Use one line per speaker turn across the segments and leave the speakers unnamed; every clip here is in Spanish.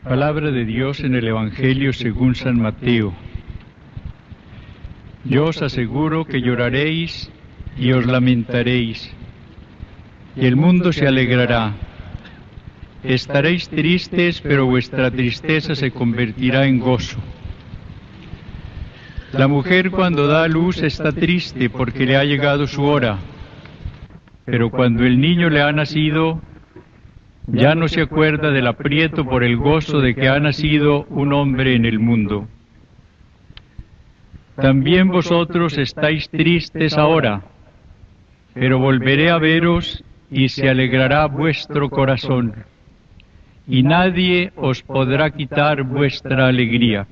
Palabra de Dios en el Evangelio según San Mateo. Yo os aseguro que lloraréis y os lamentaréis, y el mundo se alegrará. Estaréis tristes, pero vuestra tristeza se convertirá en gozo. La mujer cuando da a luz está triste porque le ha llegado su hora, pero cuando el niño le ha nacido, ya no se acuerda del aprieto por el gozo de que ha nacido un hombre en el mundo. También vosotros estáis tristes ahora, pero volveré a veros y se alegrará vuestro corazón, y nadie os podrá quitar vuestra alegría.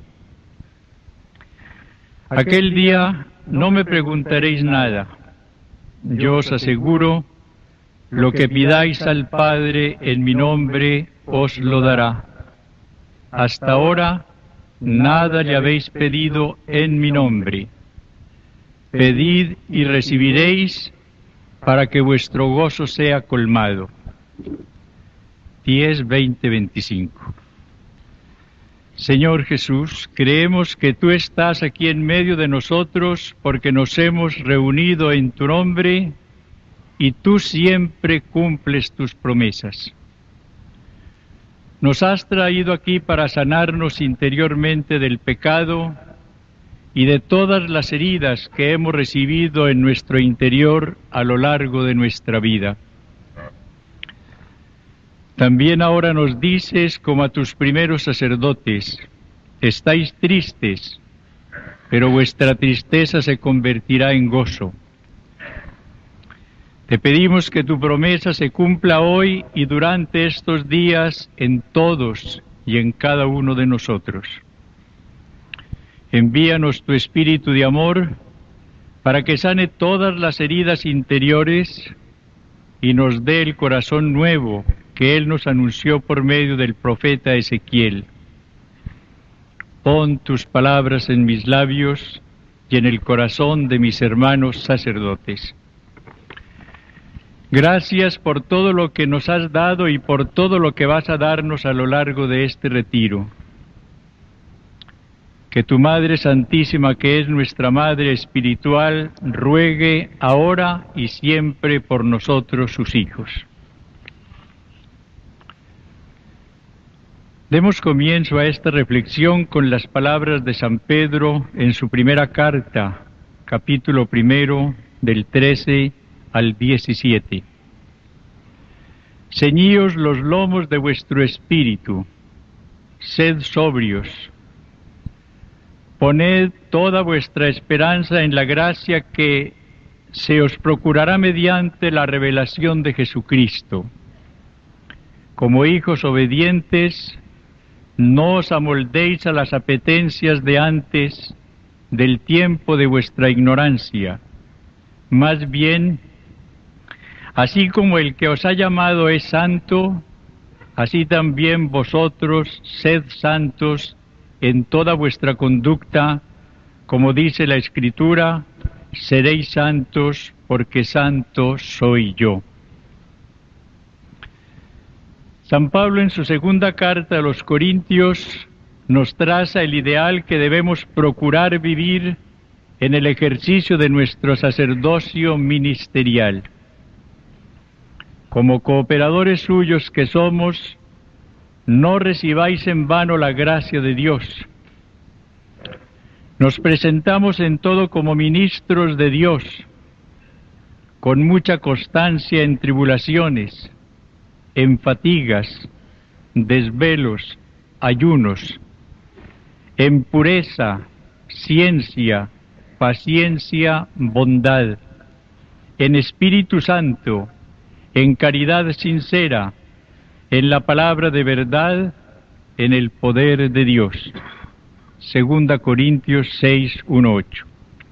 Aquel día no me preguntaréis nada. Yo os aseguro, lo que pidáis al Padre en mi nombre os lo dará. Hasta ahora nada le habéis pedido en mi nombre. Pedid y recibiréis para que vuestro gozo sea colmado. 10:20-25. Señor Jesús, creemos que tú estás aquí en medio de nosotros porque nos hemos reunido en tu nombre y tú siempre cumples tus promesas. Nos has traído aquí para sanarnos interiormente del pecado y de todas las heridas que hemos recibido en nuestro interior a lo largo de nuestra vida. También ahora nos dices, como a tus primeros sacerdotes, estáis tristes, pero vuestra tristeza se convertirá en gozo. Te pedimos que tu promesa se cumpla hoy y durante estos días en todos y en cada uno de nosotros. Envíanos tu espíritu de amor para que sane todas las heridas interiores y nos dé el corazón nuevo que Él nos anunció por medio del profeta Ezequiel. Pon tus palabras en mis labios y en el corazón de mis hermanos sacerdotes. Gracias por todo lo que nos has dado y por todo lo que vas a darnos a lo largo de este retiro. Que tu Madre Santísima, que es nuestra Madre espiritual, ruegue ahora y siempre por nosotros, sus hijos. Demos comienzo a esta reflexión con las palabras de San Pedro en su primera carta, capítulo 1, del 13 al 17. Ceñíos los lomos de vuestro espíritu, sed sobrios, poned toda vuestra esperanza en la gracia que se os procurará mediante la revelación de Jesucristo. Como hijos obedientes, no os amoldéis a las apetencias de antes, del tiempo de vuestra ignorancia. Más bien, así como el que os ha llamado es santo, así también vosotros sed santos en toda vuestra conducta, como dice la Escritura, seréis santos porque santo soy yo. San Pablo en su segunda carta a los Corintios nos traza el ideal que debemos procurar vivir en el ejercicio de nuestro sacerdocio ministerial. Como cooperadores suyos que somos, no recibáis en vano la gracia de Dios. Nos presentamos en todo como ministros de Dios, con mucha constancia en tribulaciones, en fatigas, desvelos, ayunos, en pureza, ciencia, paciencia, bondad, en Espíritu Santo, en caridad sincera, en la palabra de verdad, en el poder de Dios. 2 Corintios 6, 1-8.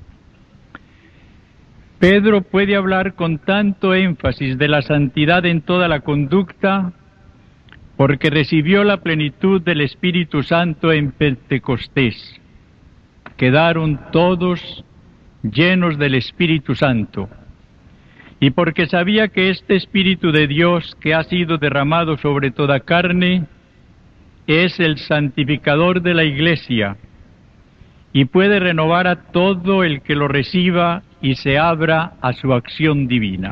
Pedro puede hablar con tanto énfasis de la santidad en toda la conducta porque recibió la plenitud del Espíritu Santo en Pentecostés. Quedaron todos llenos del Espíritu Santo. Y porque sabía que este Espíritu de Dios que ha sido derramado sobre toda carne es el santificador de la Iglesia y puede renovar a todo el que lo reciba y se abra a su acción divina.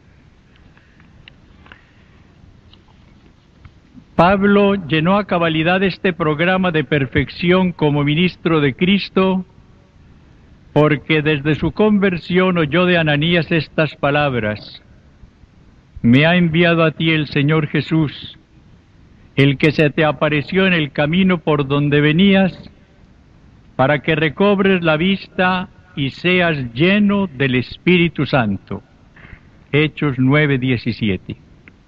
Pablo llenó a cabalidad este programa de perfección como ministro de Cristo, porque desde su conversión oyó de Ananías estas palabras: me ha enviado a ti el Señor Jesús, el que se te apareció en el camino por donde venías, para que recobres la vista y seas lleno del Espíritu Santo. Hechos 9:17.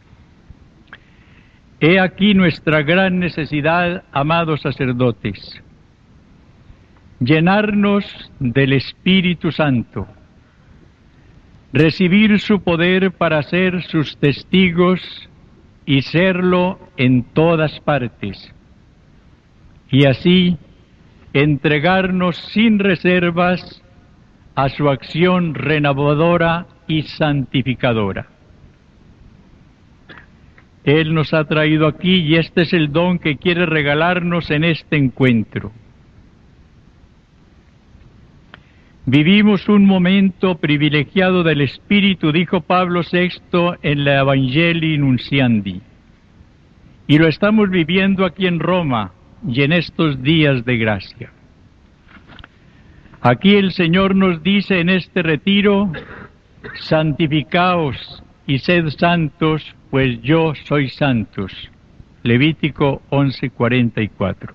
He aquí nuestra gran necesidad, amados sacerdotes: llenarnos del Espíritu Santo, recibir su poder para ser sus testigos y serlo en todas partes, y así entregarnos sin reservas a su acción renovadora y santificadora. Él nos ha traído aquí y este es el don que quiere regalarnos en este encuentro. Vivimos un momento privilegiado del Espíritu, dijo Pablo VI en la Evangelii Nunciandi, y lo estamos viviendo aquí en Roma y en estos días de gracia. Aquí el Señor nos dice en este retiro: santificaos y sed santos, pues yo soy santos. Levítico 11:44.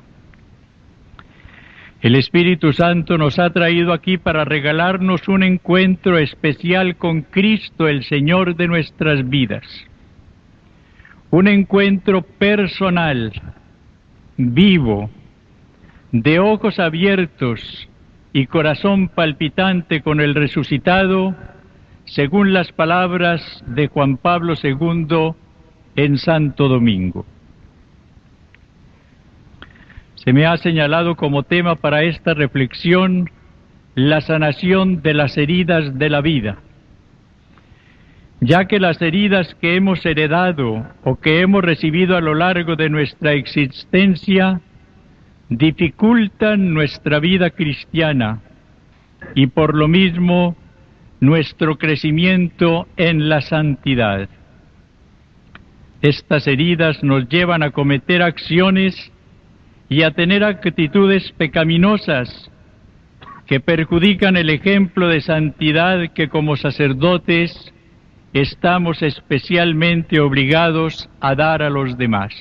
El Espíritu Santo nos ha traído aquí para regalarnos un encuentro especial con Cristo, el Señor de nuestras vidas. Un encuentro personal, vivo, de ojos abiertos y corazón palpitante con el resucitado, según las palabras de Juan Pablo II en Santo Domingo. Se me ha señalado como tema para esta reflexión la sanación de las heridas de la vida, ya que las heridas que hemos heredado o que hemos recibido a lo largo de nuestra existencia dificultan nuestra vida cristiana y por lo mismo nuestro crecimiento en la santidad. Estas heridas nos llevan a cometer acciones y a tener actitudes pecaminosas que perjudican el ejemplo de santidad que como sacerdotes estamos especialmente obligados a dar a los demás.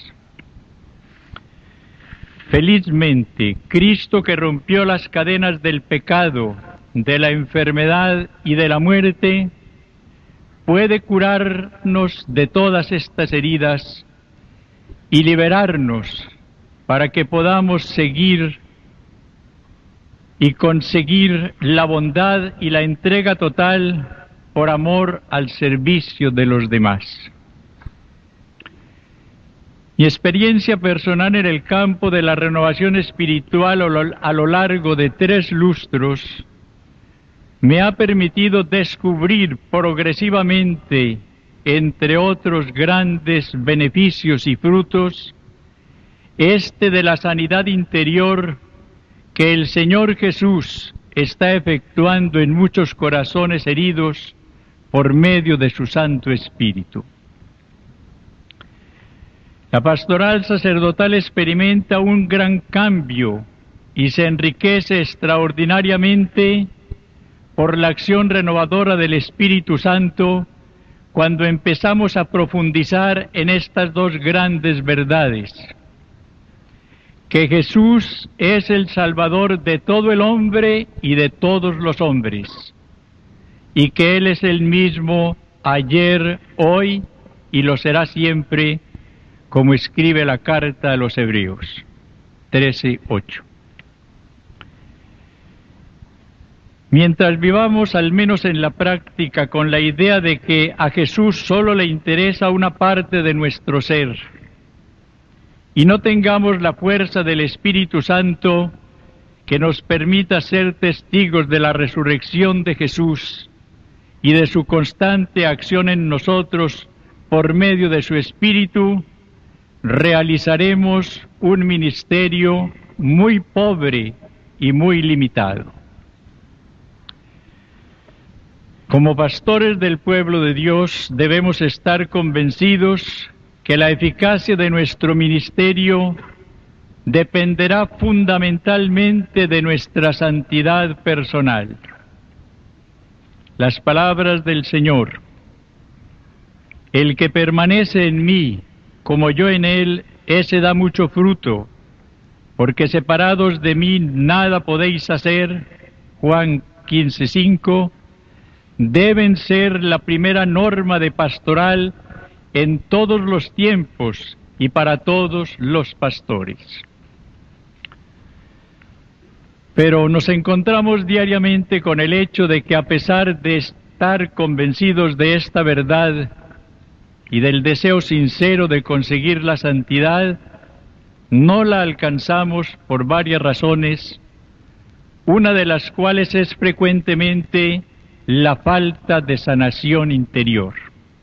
Felizmente, Cristo, que rompió las cadenas del pecado, de la enfermedad y de la muerte, puede curarnos de todas estas heridas y liberarnos para que podamos seguir y conseguir la bondad y la entrega total por amor al servicio de los demás. Mi experiencia personal en el campo de la renovación espiritual a lo largo de 3 lustros me ha permitido descubrir progresivamente, entre otros grandes beneficios y frutos, este de la sanidad interior que el Señor Jesús está efectuando en muchos corazones heridos por medio de su Santo Espíritu. La pastoral sacerdotal experimenta un gran cambio y se enriquece extraordinariamente por la acción renovadora del Espíritu Santo cuando empezamos a profundizar en estas 2 grandes verdades: que Jesús es el Salvador de todo el hombre y de todos los hombres, y que Él es el mismo ayer, hoy y lo será siempre, como escribe la carta a los Hebreos 13:8. Mientras vivamos, al menos en la práctica, con la idea de que a Jesús solo le interesa una parte de nuestro ser, y no tengamos la fuerza del Espíritu Santo que nos permita ser testigos de la resurrección de Jesús y de su constante acción en nosotros por medio de su Espíritu, realizaremos un ministerio muy pobre y muy limitado. Como pastores del pueblo de Dios debemos estar convencidos que la eficacia de nuestro ministerio dependerá fundamentalmente de nuestra santidad personal. Las palabras del Señor: el que permanece en mí, como yo en él, ese da mucho fruto, porque separados de mí nada podéis hacer, Juan 15:5, deben ser la primera norma de pastoral en todos los tiempos y para todos los pastores. Pero nos encontramos diariamente con el hecho de que, a pesar de estar convencidos de esta verdad y del deseo sincero de conseguir la santidad, no la alcanzamos por varias razones, una de las cuales es frecuentemente la falta de sanación interior.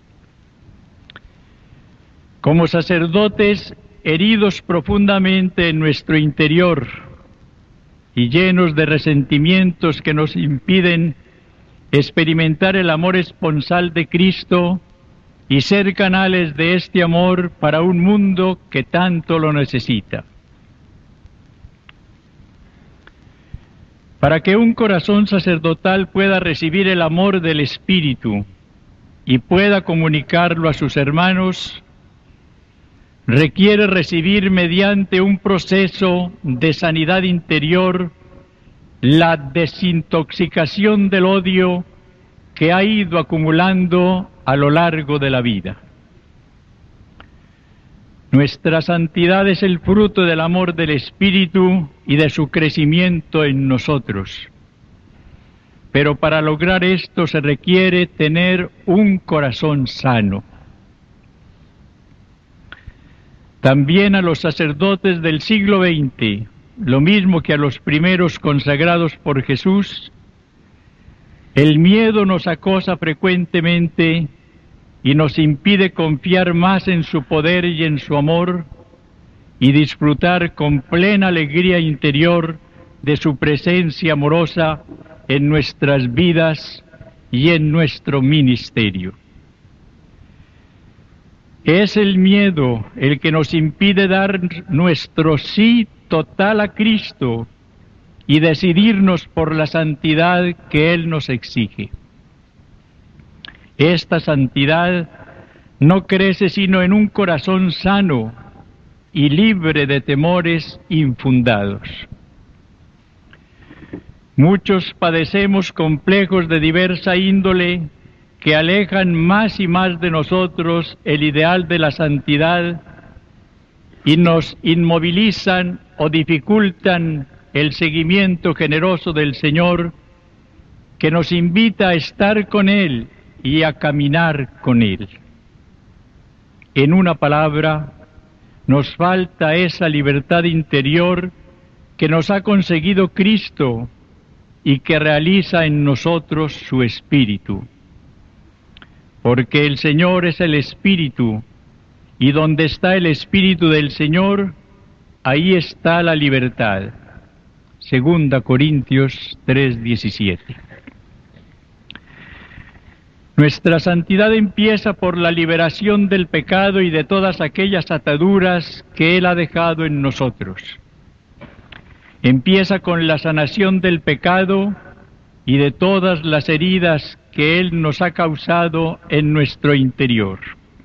Como sacerdotes heridos profundamente en nuestro interior y llenos de resentimientos que nos impiden experimentar el amor esponsal de Cristo y ser canales de este amor para un mundo que tanto lo necesita. Para que un corazón sacerdotal pueda recibir el amor del Espíritu y pueda comunicarlo a sus hermanos, requiere recibir mediante un proceso de sanidad interior la desintoxicación del odio que ha ido acumulando a lo largo de la vida. Nuestra santidad es el fruto del amor del Espíritu y de su crecimiento en nosotros. Pero para lograr esto se requiere tener un corazón sano. También a los sacerdotes del siglo XX, lo mismo que a los primeros consagrados por Jesús, el miedo nos acosa frecuentemente y nos impide confiar más en su poder y en su amor y disfrutar con plena alegría interior de su presencia amorosa en nuestras vidas y en nuestro ministerio. Es el miedo el que nos impide dar nuestro sí total a Cristo y decidirnos por la santidad que Él nos exige. Esta santidad no crece sino en un corazón sano y libre de temores infundados. Muchos padecemos complejos de diversa índole que alejan más y más de nosotros el ideal de la santidad y nos inmovilizan o dificultan el seguimiento generoso del Señor, que nos invita a estar con Él y a caminar con Él. En una palabra, nos falta esa libertad interior que nos ha conseguido Cristo y que realiza en nosotros su Espíritu. Porque el Señor es el Espíritu, y donde está el Espíritu del Señor, ahí está la libertad. 2 Corintios 3:17. Nuestra santidad empieza por la liberación del pecado y de todas aquellas ataduras que Él ha dejado en nosotros. Empieza con la sanación del pecado y de todas las heridas que Él nos ha causado en nuestro interior.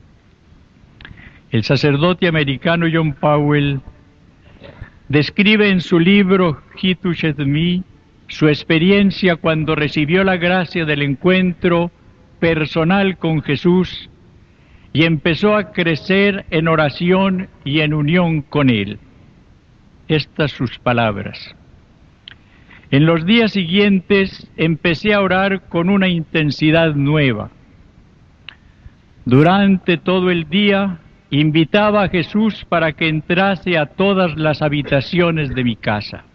El sacerdote americano John Powell describe en su libro He Touched Me su experiencia cuando recibió la gracia del encuentro personal con Jesús y empezó a crecer en oración y en unión con Él. Estas sus palabras: en los días siguientes empecé a orar con una intensidad nueva. Durante todo el día invitaba a Jesús para que entrase a todas las habitaciones de mi casa.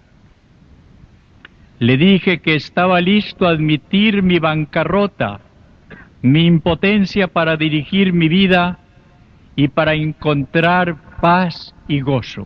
Le dije que estaba listo a admitir mi bancarrota, mi impotencia para dirigir mi vida y para encontrar paz y gozo.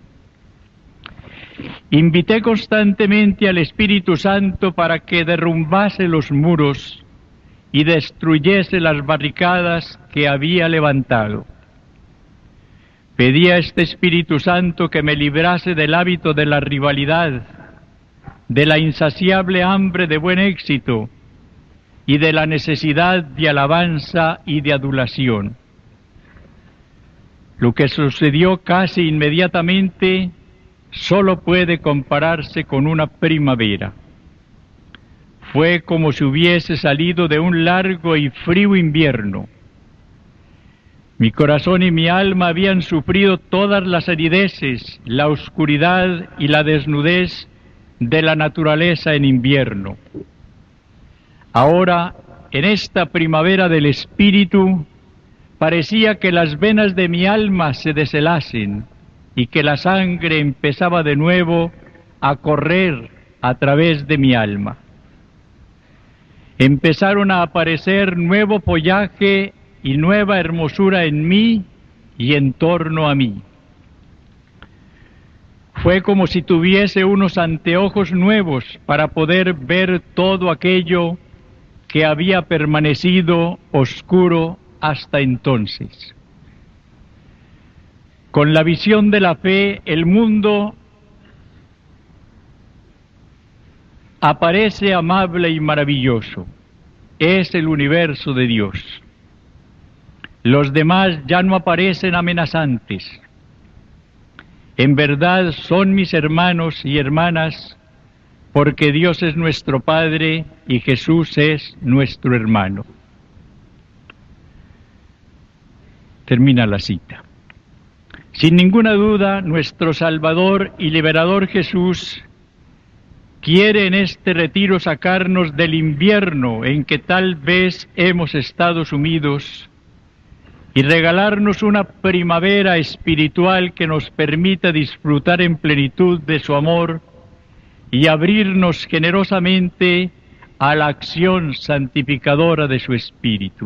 Invité constantemente al Espíritu Santo para que derrumbase los muros y destruyese las barricadas que había levantado. Pedí a este Espíritu Santo que me librase del hábito de la rivalidad, de la insaciable hambre de buen éxito y de la necesidad de alabanza y de adulación. Lo que sucedió casi inmediatamente solo puede compararse con una primavera. Fue como si hubiese salido de un largo y frío invierno. Mi corazón y mi alma habían sufrido todas las arideces, la oscuridad y la desnudez de la naturaleza en invierno. Ahora, en esta primavera del espíritu, parecía que las venas de mi alma se deshelasen y que la sangre empezaba de nuevo a correr a través de mi alma. Empezaron a aparecer nuevo follaje y nueva hermosura en mí y en torno a mí. Fue como si tuviese unos anteojos nuevos para poder ver todo aquello que había permanecido oscuro hasta entonces. Con la visión de la fe, el mundo aparece amable y maravilloso. Es el universo de Dios. Los demás ya no aparecen amenazantes. En verdad son mis hermanos y hermanas, porque Dios es nuestro Padre y Jesús es nuestro hermano. Termina la cita. Sin ninguna duda, nuestro Salvador y Liberador Jesús quiere en este retiro sacarnos del invierno en que tal vez hemos estado sumidos y regalarnos una primavera espiritual que nos permita disfrutar en plenitud de su amor y abrirnos generosamente a la acción santificadora de su Espíritu.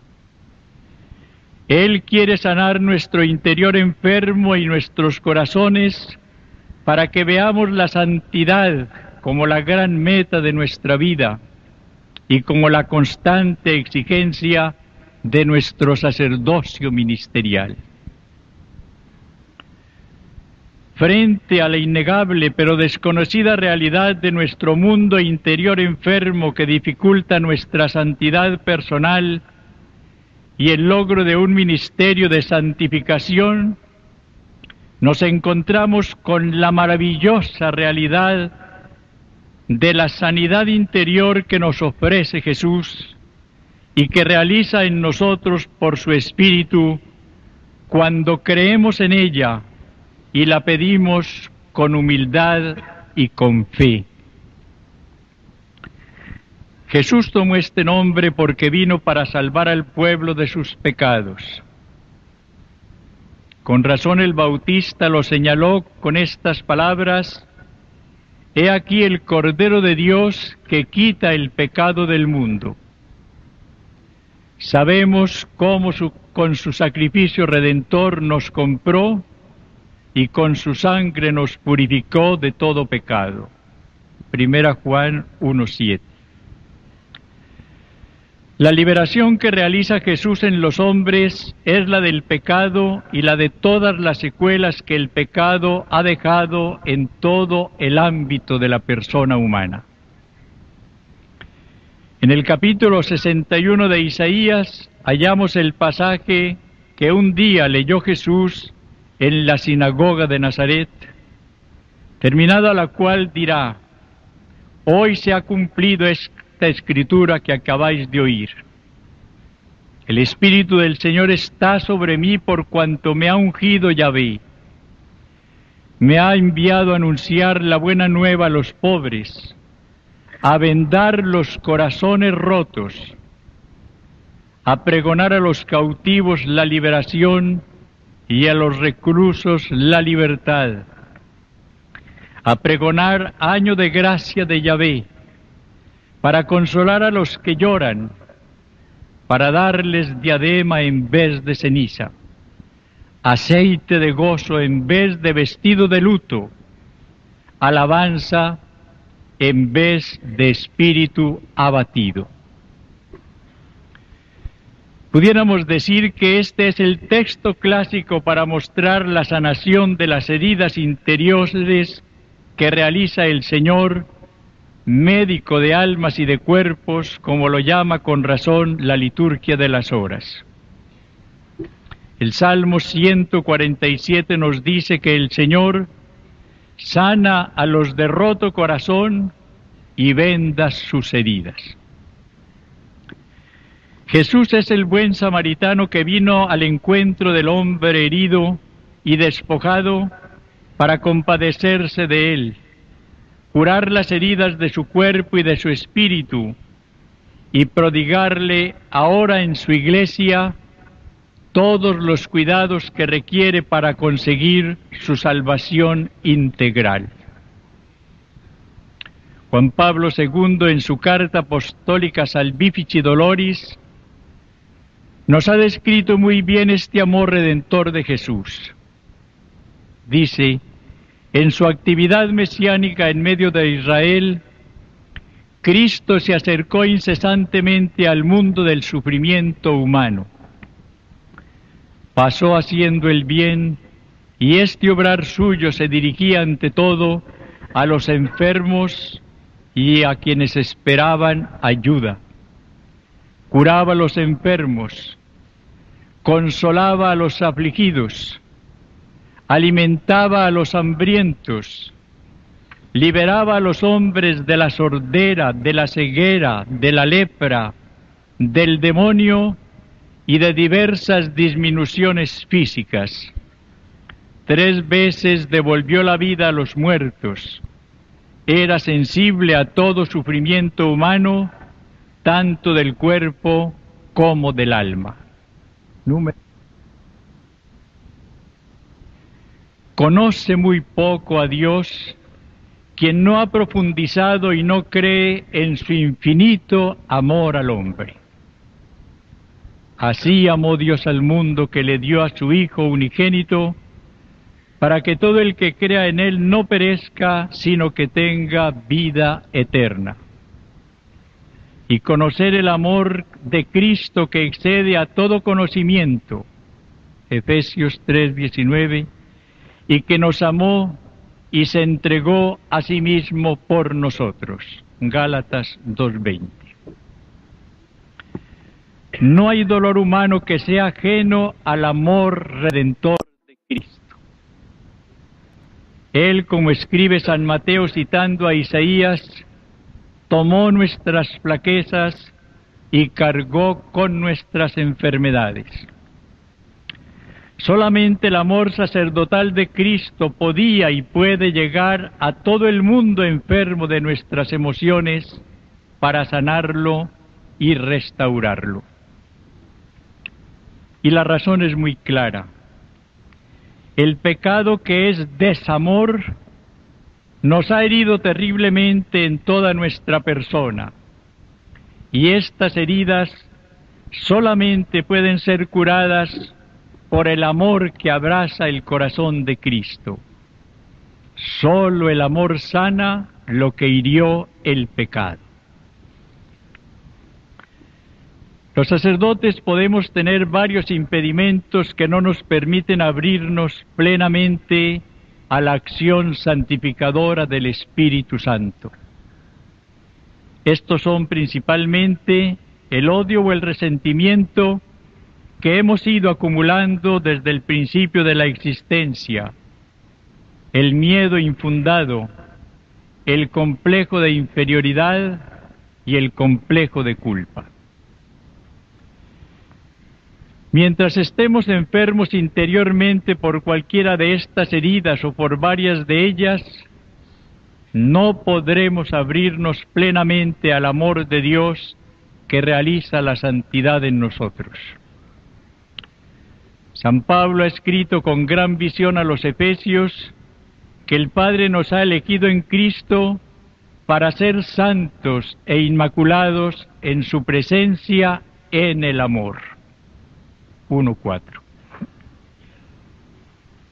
Él quiere sanar nuestro interior enfermo y nuestros corazones para que veamos la santidad como la gran meta de nuestra vida y como la constante exigencia de nuestro sacerdocio ministerial. Frente a la innegable pero desconocida realidad de nuestro mundo interior enfermo que dificulta nuestra santidad personal y el logro de un ministerio de santificación, nos encontramos con la maravillosa realidad de la sanidad interior que nos ofrece Jesús y que realiza en nosotros por su Espíritu cuando creemos en ella y la pedimos con humildad y con fe. Jesús tomó este nombre porque vino para salvar al pueblo de sus pecados. Con razón el Bautista lo señaló con estas palabras: «He aquí el Cordero de Dios que quita el pecado del mundo». Sabemos cómo con su sacrificio redentor nos compró y con su sangre nos purificó de todo pecado. 1 Juan 1:7. La liberación que realiza Jesús en los hombres es la del pecado y la de todas las secuelas que el pecado ha dejado en todo el ámbito de la persona humana. En el capítulo 61 de Isaías hallamos el pasaje que un día leyó Jesús en la sinagoga de Nazaret, terminada la cual dirá: «Hoy se ha cumplido esta escritura que acabáis de oír. El Espíritu del Señor está sobre mí por cuanto me ha ungido Yahvé. Me ha enviado a anunciar la buena nueva a los pobres, a vendar los corazones rotos, a pregonar a los cautivos la liberación y a los reclusos la libertad, a pregonar año de gracia de Yahvé, para consolar a los que lloran, para darles diadema en vez de ceniza, aceite de gozo en vez de vestido de luto, alabanza en vez de espíritu abatido. Pudiéramos decir que este es el texto clásico para mostrar la sanación de las heridas interiores que realiza el Señor, médico de almas y de cuerpos, como lo llama con razón la liturgia de las horas. El Salmo 147 nos dice que el Señor sana a los de roto corazón y venda sus heridas. Jesús es el buen samaritano que vino al encuentro del hombre herido y despojado para compadecerse de él, curar las heridas de su cuerpo y de su espíritu, y prodigarle ahora en su iglesia todos los cuidados que requiere para conseguir su salvación integral. Juan Pablo II, en su carta apostólica Salvifici Doloris, nos ha descrito muy bien este amor redentor de Jesús. Dice, en su actividad mesiánica en medio de Israel, Cristo se acercó incesantemente al mundo del sufrimiento humano. Pasó haciendo el bien, y este obrar suyo se dirigía ante todo a los enfermos y a quienes esperaban ayuda. Curaba a los enfermos, consolaba a los afligidos, alimentaba a los hambrientos, liberaba a los hombres de la sordera, de la ceguera, de la lepra, del demonio y de diversas disminuciones físicas. 3 veces devolvió la vida a los muertos. Era sensible a todo sufrimiento humano, tanto del cuerpo como del alma. Conoce muy poco a Dios quien no ha profundizado y no cree en su infinito amor al hombre. Así amó Dios al mundo que le dio a su Hijo unigénito, para que todo el que crea en Él no perezca, sino que tenga vida eterna. Y conocer el amor de Cristo que excede a todo conocimiento, Efesios 3:19, y que nos amó y se entregó a sí mismo por nosotros, Gálatas 2:20. No hay dolor humano que sea ajeno al amor redentor de Cristo. Él, como escribe San Mateo citando a Isaías, tomó nuestras flaquezas y cargó con nuestras enfermedades. Solamente el amor sacerdotal de Cristo podía y puede llegar a todo el mundo enfermo de nuestras emociones para sanarlo y restaurarlo. Y la razón es muy clara. El pecado, que es desamor, nos ha herido terriblemente en toda nuestra persona, y estas heridas solamente pueden ser curadas por el amor que abraza el corazón de Cristo. Solo el amor sana lo que hirió el pecado. Los sacerdotes podemos tener varios impedimentos que no nos permiten abrirnos plenamente a la acción santificadora del Espíritu Santo. Estos son principalmente el odio o el resentimiento que hemos ido acumulando desde el principio de la existencia, el miedo infundado, el complejo de inferioridad y el complejo de culpa. Mientras estemos enfermos interiormente por cualquiera de estas heridas o por varias de ellas, no podremos abrirnos plenamente al amor de Dios que realiza la santidad en nosotros. San Pablo ha escrito con gran visión a los Efesios que el Padre nos ha elegido en Cristo para ser santos e inmaculados en su presencia en el amor. 1:4.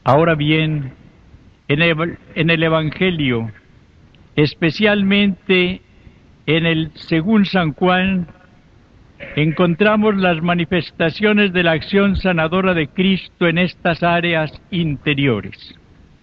Ahora bien, en el Evangelio, especialmente en el según San Juan, encontramos las manifestaciones de la acción sanadora de Cristo en estas áreas interiores.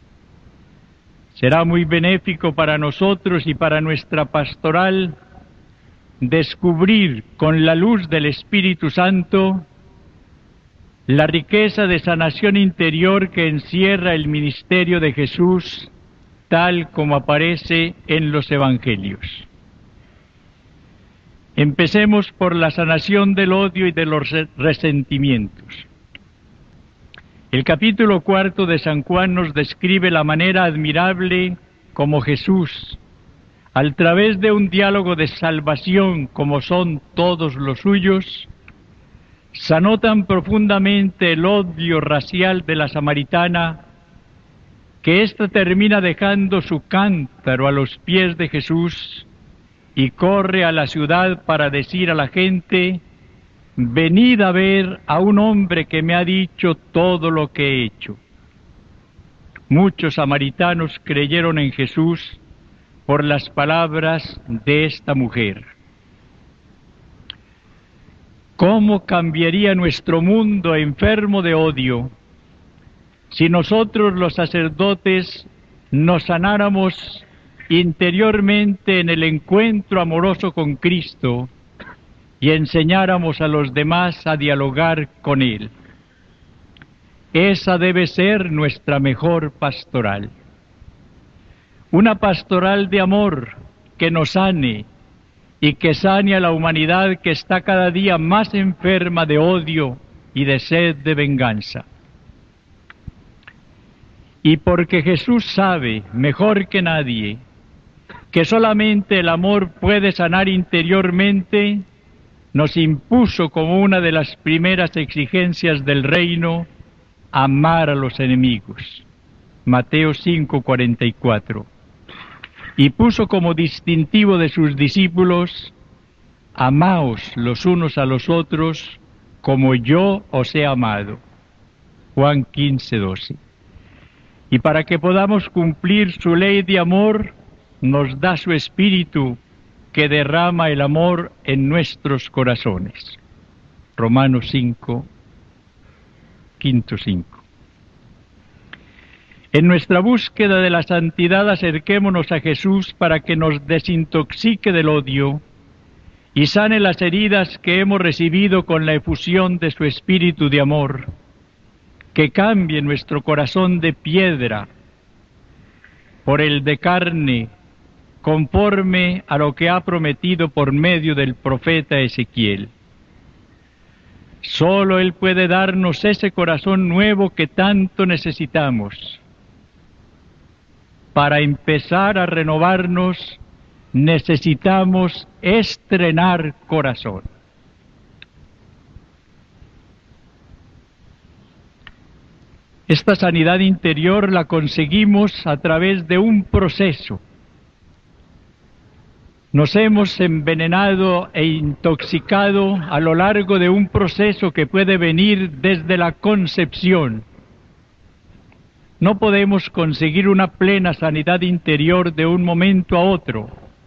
Será muy benéfico para nosotros y para nuestra pastoral descubrir con la luz del Espíritu Santo la riqueza de sanación interior que encierra el ministerio de Jesús, tal como aparece en los Evangelios. Empecemos por la sanación del odio y de los resentimientos. El capítulo 4 de San Juan nos describe la manera admirable como Jesús, a través de un diálogo de salvación como son todos los suyos, sanó tan profundamente el odio racial de la samaritana que ésta termina dejando su cántaro a los pies de Jesús y corre a la ciudad para decir a la gente: venid a ver a un hombre que me ha dicho todo lo que he hecho. Muchos samaritanos creyeron en Jesús por las palabras de esta mujer. ¿Cómo cambiaría nuestro mundo enfermo de odio si nosotros los sacerdotes nos sanáramos interiormente en el encuentro amoroso con Cristo y enseñáramos a los demás a dialogar con Él? Esa debe ser nuestra mejor pastoral. Una pastoral de amor que nos sane y que sane a la humanidad que está cada día más enferma de odio y de sed de venganza. Y porque Jesús sabe mejor que nadie que solamente el amor puede sanar interiormente, nos impuso como una de las primeras exigencias del reino amar a los enemigos. Mateo 5:44. Y puso como distintivo de sus discípulos: amaos los unos a los otros como yo os he amado. Juan 15:12. Y para que podamos cumplir su ley de amor, nos da su Espíritu que derrama el amor en nuestros corazones. Romanos 5, 5. En nuestra búsqueda de la santidad acerquémonos a Jesús para que nos desintoxique del odio y sane las heridas que hemos recibido con la efusión de su Espíritu de amor, que cambie nuestro corazón de piedra por el de carne, conforme a lo que ha prometido por medio del profeta Ezequiel. Solo Él puede darnos ese corazón nuevo que tanto necesitamos. Para empezar a renovarnos, necesitamos estrenar corazón. Esta sanidad interior la conseguimos a través de un proceso. Nos hemos envenenado e intoxicado a lo largo de un proceso que puede venir desde la concepción. No podemos conseguir una plena sanidad interior de un momento a otro.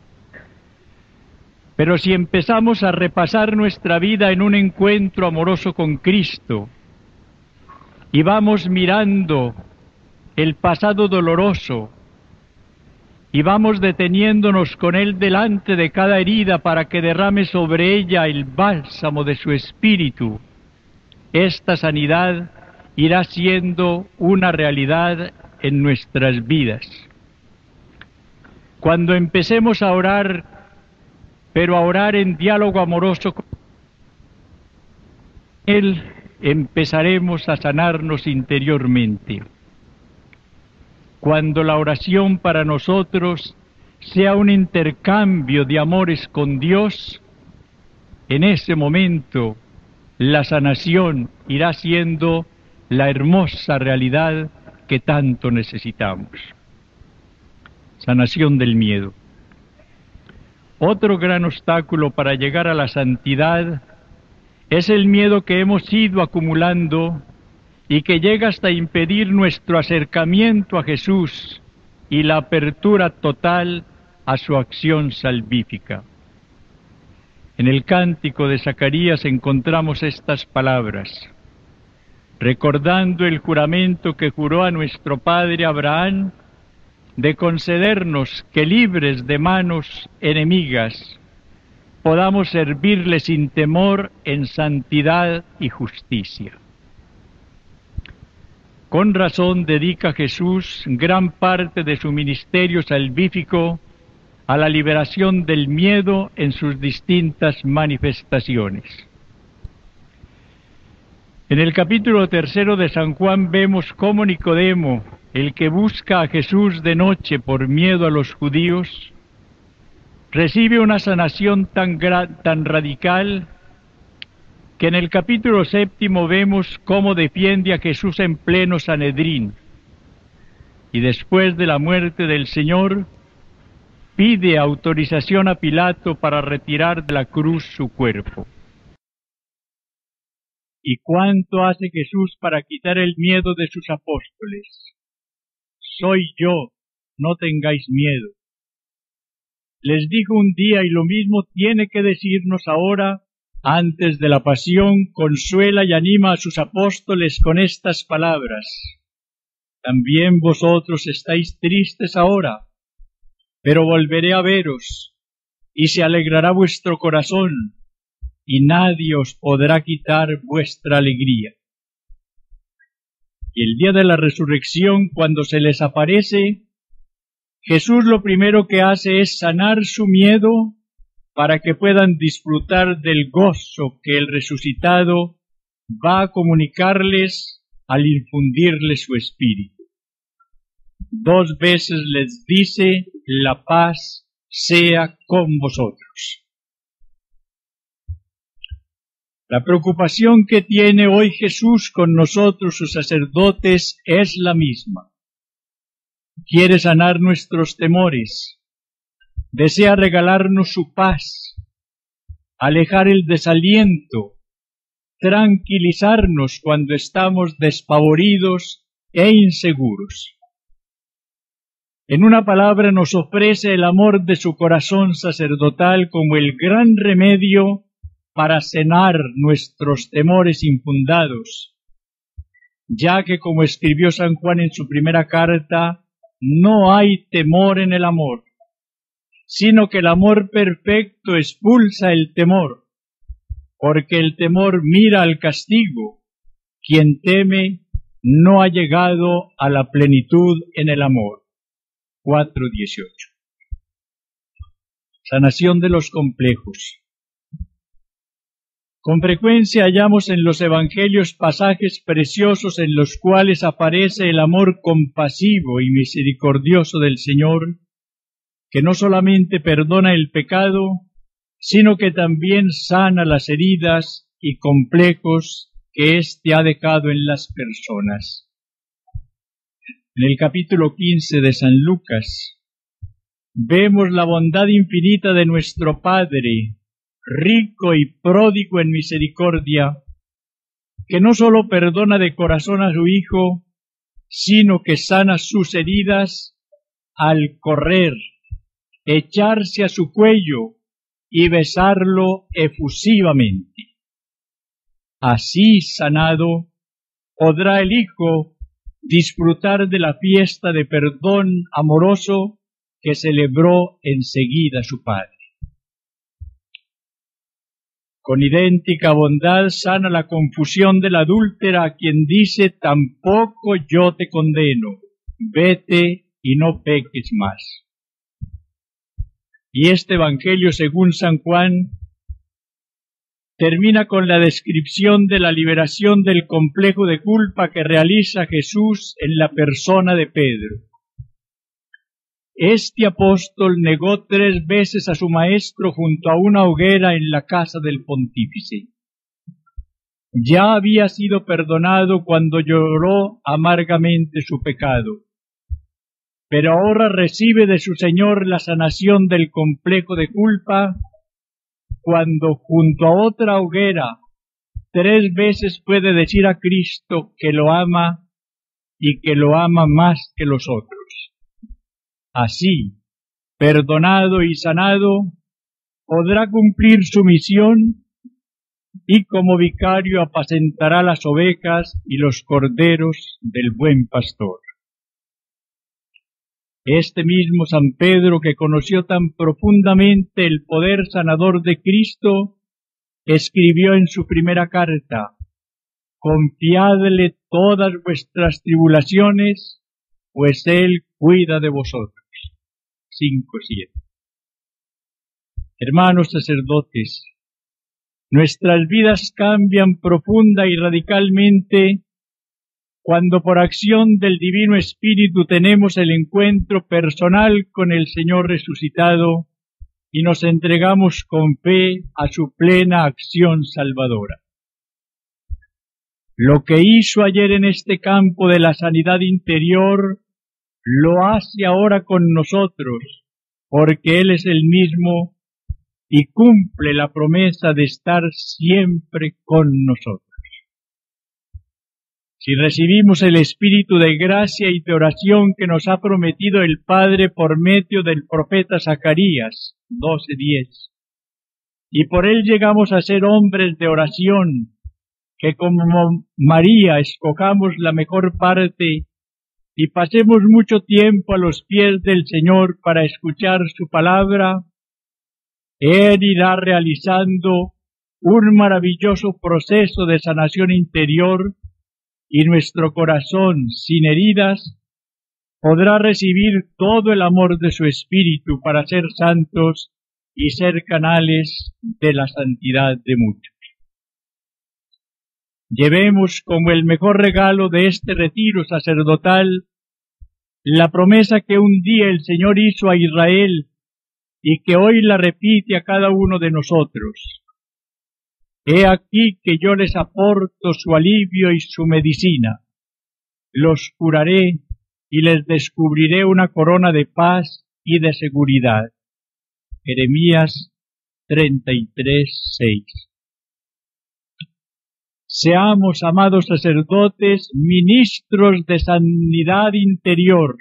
Pero si empezamos a repasar nuestra vida en un encuentro amoroso con Cristo y vamos mirando el pasado doloroso y vamos deteniéndonos con Él delante de cada herida para que derrame sobre ella el bálsamo de su Espíritu, esta sanidad irá siendo una realidad en nuestras vidas. Cuando empecemos a orar, pero a orar en diálogo amoroso con Él, empezaremos a sanarnos interiormente. Cuando la oración para nosotros sea un intercambio de amores con Dios, en ese momento la sanación irá siendo la hermosa realidad que tanto necesitamos. Sanación del miedo. Otro gran obstáculo para llegar a la santidad es el miedo que hemos ido acumulando y que llega hasta impedir nuestro acercamiento a Jesús y la apertura total a su acción salvífica. En el cántico de Zacarías encontramos estas palabras: recordando el juramento que juró a nuestro padre Abraham de concedernos que, libres de manos enemigas, podamos servirle sin temor en santidad y justicia. Con razón dedica Jesús gran parte de su ministerio salvífico a la liberación del miedo en sus distintas manifestaciones. En el capítulo 3 de San Juan vemos cómo Nicodemo, el que busca a Jesús de noche por miedo a los judíos, recibe una sanación tan radical que en el capítulo 7 vemos cómo defiende a Jesús en pleno Sanedrín, y después de la muerte del Señor pide autorización a Pilato para retirar de la cruz su cuerpo. ¿Y cuánto hace Jesús para quitar el miedo de sus apóstoles? Soy yo, no tengáis miedo. Les dijo un día, y lo mismo tiene que decirnos ahora, antes de la pasión, consuela y anima a sus apóstoles con estas palabras: también vosotros estáis tristes ahora, pero volveré a veros, y se alegrará vuestro corazón, y nadie os podrá quitar vuestra alegría. Y el día de la resurrección, cuando se les aparece, Jesús lo primero que hace es sanar su miedo para que puedan disfrutar del gozo que el resucitado va a comunicarles al infundirles su espíritu. 2 veces les dice: la paz sea con vosotros. La preocupación que tiene hoy Jesús con nosotros, sus sacerdotes, es la misma. Quiere sanar nuestros temores, desea regalarnos su paz, alejar el desaliento, tranquilizarnos cuando estamos despavoridos e inseguros. En una palabra, nos ofrece el amor de su corazón sacerdotal como el gran remedio para sanar nuestros temores infundados, ya que, como escribió San Juan en su primera carta, no hay temor en el amor, sino que el amor perfecto expulsa el temor, porque el temor mira al castigo. Quien teme no ha llegado a la plenitud en el amor. 4:18. Sanación de los complejos. Con frecuencia hallamos en los evangelios pasajes preciosos en los cuales aparece el amor compasivo y misericordioso del Señor, que no solamente perdona el pecado, sino que también sana las heridas y complejos que éste ha dejado en las personas. En el capítulo 15 de San Lucas vemos la bondad infinita de nuestro Padre, rico y pródigo en misericordia, que no sólo perdona de corazón a su Hijo, sino que sana sus heridas al correr, echarse a su cuello y besarlo efusivamente. Así sanado, podrá el Hijo disfrutar de la fiesta de perdón amoroso que celebró enseguida su Padre. Con idéntica bondad sana la confusión de la adúltera, a quien dice: tampoco yo te condeno, vete y no peques más. Y este Evangelio, según San Juan, termina con la descripción de la liberación del complejo de culpa que realiza Jesús en la persona de Pedro. Este apóstol negó 3 veces a su maestro junto a una hoguera en la casa del pontífice. Ya había sido perdonado cuando lloró amargamente su pecado, pero ahora recibe de su Señor la sanación del complejo de culpa cuando junto a otra hoguera 3 veces puede decir a Cristo que lo ama y que lo ama más que los otros. Así, perdonado y sanado, podrá cumplir su misión y como vicario apacentará las ovejas y los corderos del buen pastor. Este mismo San Pedro, que conoció tan profundamente el poder sanador de Cristo, escribió en su primera carta: confiadle todas vuestras tribulaciones, pues Él cuida de vosotros. 5:7. Hermanos sacerdotes, nuestras vidas cambian profunda y radicalmente cuando por acción del Divino Espíritu tenemos el encuentro personal con el Señor resucitado y nos entregamos con fe a su plena acción salvadora. Lo que hizo ayer en este campo de la sanidad interior, lo hace ahora con nosotros, porque Él es el mismo y cumple la promesa de estar siempre con nosotros. Si recibimos el Espíritu de gracia y de oración que nos ha prometido el Padre por medio del profeta Zacarías, 12:10, y por él llegamos a ser hombres de oración, que como María escojamos la mejor parte y pasemos mucho tiempo a los pies del Señor para escuchar su palabra, Él irá realizando un maravilloso proceso de sanación interior y nuestro corazón, sin heridas, podrá recibir todo el amor de su Espíritu para ser santos y ser canales de la santidad de muchos. Llevemos como el mejor regalo de este retiro sacerdotal la promesa que un día el Señor hizo a Israel y que hoy la repite a cada uno de nosotros. He aquí que yo les aporto su alivio y su medicina. Los curaré y les descubriré una corona de paz y de seguridad. Jeremías 33:6. Seamos, amados sacerdotes, ministros de sanidad interior.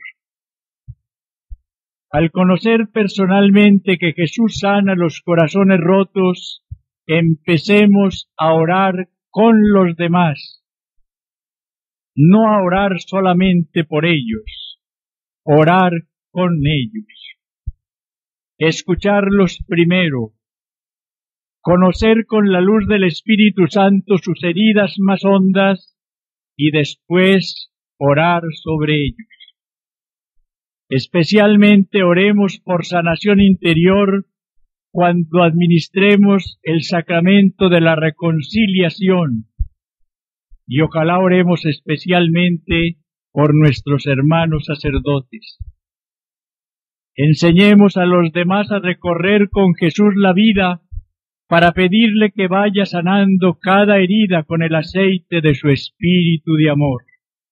Al conocer personalmente que Jesús sana los corazones rotos, empecemos a orar con los demás, no a orar solamente por ellos, orar con ellos, escucharlos primero, conocer con la luz del Espíritu Santo sus heridas más hondas y después orar sobre ellos. Especialmente oremos por sanación interior cuando administremos el sacramento de la reconciliación, y ojalá oremos especialmente por nuestros hermanos sacerdotes. Enseñemos a los demás a recorrer con Jesús la vida para pedirle que vaya sanando cada herida con el aceite de su espíritu de amor.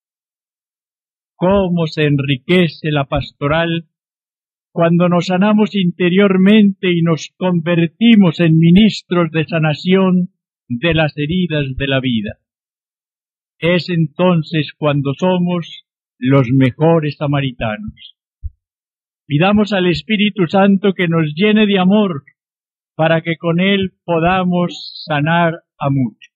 Cómo se enriquece la pastoral cuando nos sanamos interiormente y nos convertimos en ministros de sanación de las heridas de la vida. Es entonces cuando somos los mejores samaritanos. Pidamos al Espíritu Santo que nos llene de amor para que con él podamos sanar a muchos.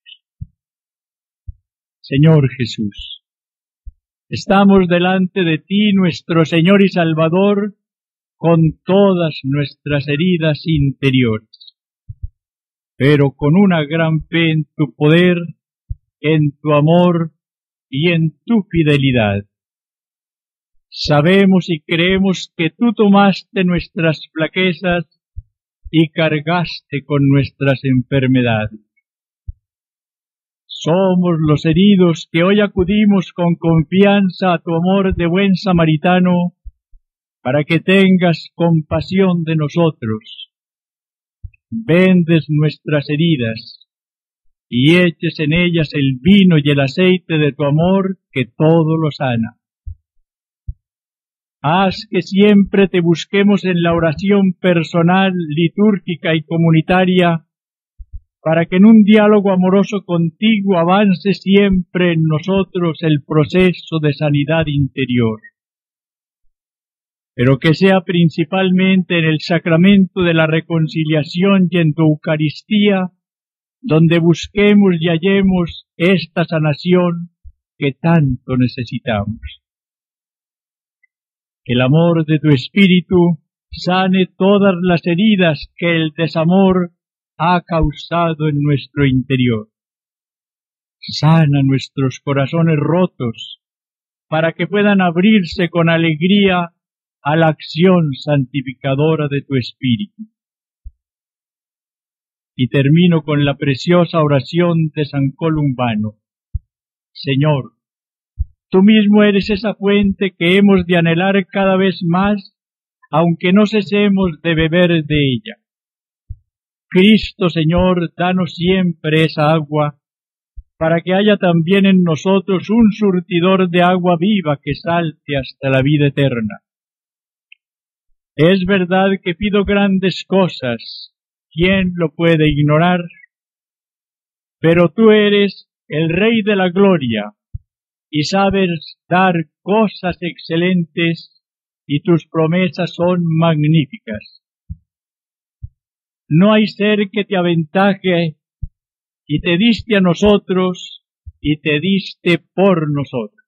Señor Jesús, estamos delante de ti, nuestro Señor y Salvador, con todas nuestras heridas interiores, pero con una gran fe en tu poder, en tu amor y en tu fidelidad. Sabemos y creemos que tú tomaste nuestras flaquezas y cargaste con nuestras enfermedades. Somos los heridos que hoy acudimos con confianza a tu amor de buen samaritano, para que tengas compasión de nosotros, vendes nuestras heridas y eches en ellas el vino y el aceite de tu amor que todo lo sana. Haz que siempre te busquemos en la oración personal, litúrgica y comunitaria, para que en un diálogo amoroso contigo avance siempre en nosotros el proceso de sanidad interior, pero que sea principalmente en el sacramento de la reconciliación y en tu Eucaristía, donde busquemos y hallemos esta sanación que tanto necesitamos. Que el amor de tu Espíritu sane todas las heridas que el desamor ha causado en nuestro interior. Sana nuestros corazones rotos para que puedan abrirse con alegría a la acción santificadora de tu Espíritu. Y termino con la preciosa oración de San Columbano. Señor, tú mismo eres esa fuente que hemos de anhelar cada vez más, aunque no cesemos de beber de ella. Cristo, Señor, danos siempre esa agua, para que haya también en nosotros un surtidor de agua viva que salte hasta la vida eterna. Es verdad que pido grandes cosas, ¿quién lo puede ignorar? Pero tú eres el Rey de la Gloria, y sabes dar cosas excelentes, y tus promesas son magníficas. No hay ser que te aventaje, y te diste a nosotros, y te diste por nosotros.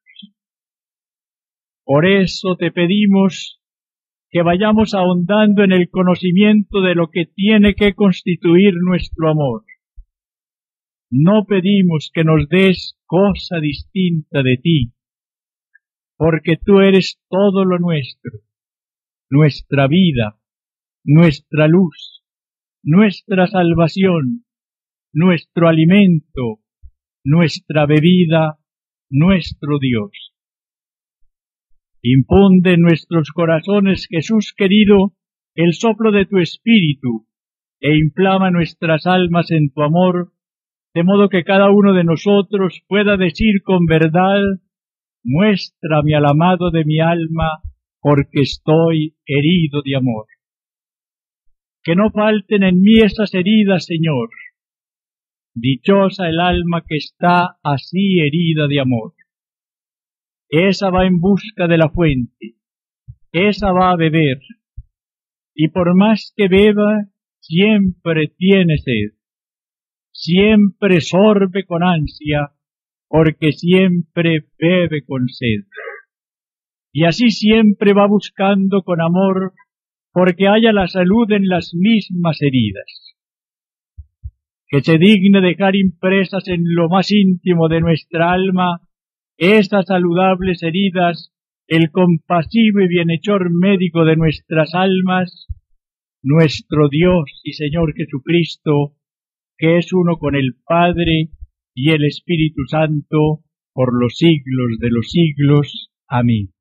Por eso te pedimos que vayamos ahondando en el conocimiento de lo que tiene que constituir nuestro amor. No pedimos que nos des cosa distinta de ti, porque tú eres todo lo nuestro, nuestra vida, nuestra luz, nuestra salvación, nuestro alimento, nuestra bebida, nuestro Dios. Infunde en nuestros corazones, Jesús querido, el soplo de tu Espíritu, e inflama nuestras almas en tu amor, de modo que cada uno de nosotros pueda decir con verdad: muéstrame al amado de mi alma, porque estoy herido de amor. Que no falten en mí esas heridas, Señor. Dichosa el alma que está así herida de amor. Esa va en busca de la fuente, esa va a beber, y por más que beba, siempre tiene sed, siempre sorbe con ansia, porque siempre bebe con sed. Y así siempre va buscando con amor, porque haya la salud en las mismas heridas. Que se digne dejar impresas en lo más íntimo de nuestra alma esas saludables heridas, el compasivo y bienhechor médico de nuestras almas, nuestro Dios y Señor Jesucristo, que es uno con el Padre y el Espíritu Santo, por los siglos de los siglos. Amén.